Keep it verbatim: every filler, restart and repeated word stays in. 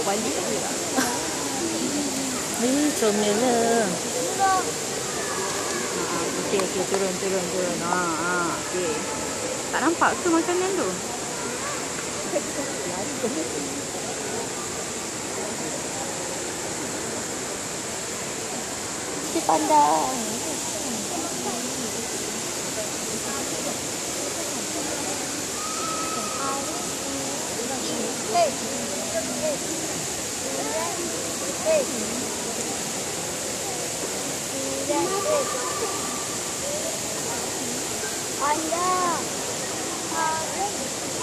balik je lah. Ni comel lah. Okey, okey, turun, turun, turun. Ha, ha, okey. Tak nampak ke makanan tu? Si Panda. Hey. Hey. Panda.